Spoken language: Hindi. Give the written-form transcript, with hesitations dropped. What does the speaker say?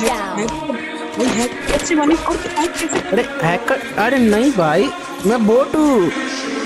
भाई हैक कैसे बने और हैक कैसे? अरे हैकर, अरे नहीं भाई, मैं बोट हूँ।